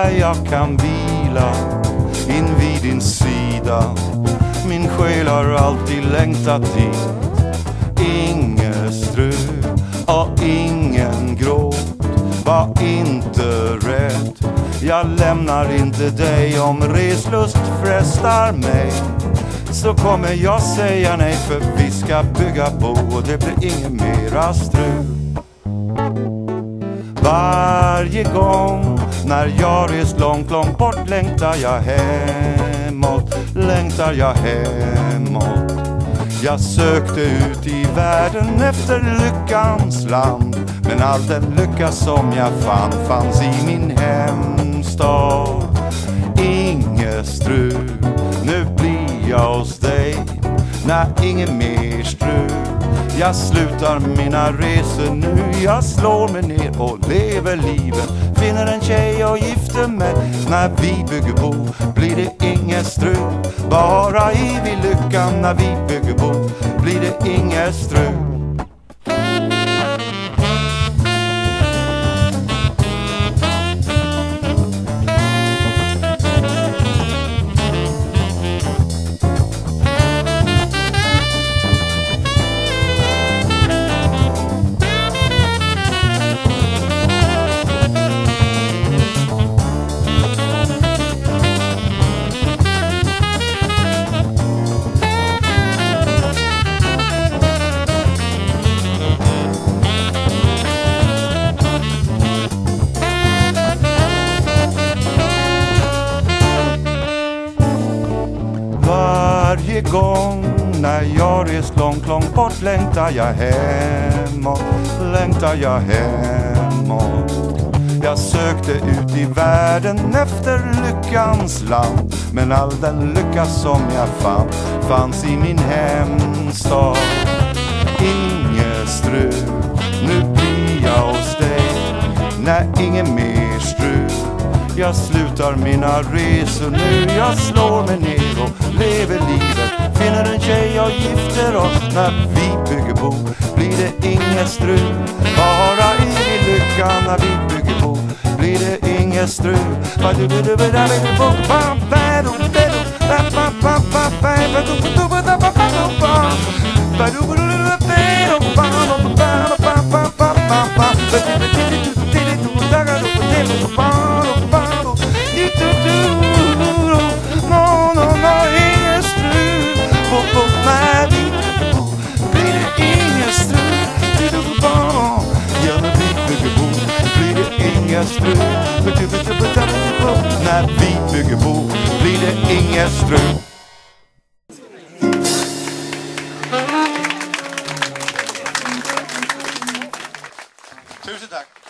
där jag kan vila invid din sida. Min själ har alltid längtat hit. Inget strul och ingen gråt. Var inte rädd, jag lämnar inte dig. Om reslust frestar mig så kommer jag säga nej, för vi ska bygga bo och det blir inget mera strul. Varje gång när jag rest långt, långt bort längtar jag hemåt, längtar jag hemåt. Jag sökte ut i världen efter lyckans land, men all den lycka som jag fanns i min hemstad. Inget strul, nu blir jag hos dig. Nej, inget mer strul. Jag slutar mina resor nu. Jag slår mig ner och lever livet. Finner en tjej och gifter mig. När vi bygger bo blir det inget strul. Bara evig lyckan när vi bygger bo blir det inget strul. Varje gång när jag rest långt, långt bort längtar jag hemåt, längtar jag hemåt. Jag sökte ut i världen efter lyckans land, men all den lycka som jag fanns i min hemstad. Inget strul, nu blir jag hos dig. Nej, inget mer strul. Jag slutar mina resor nu. Jag slår mig ner och lever livet. Finner en tjej och gifter oss. När vi bygger bo blir det inget strul. Bara i lyckan när vi bygger bo blir det inget strul. Strul. När vi bygger bo blir det inget strul. Tusen tack.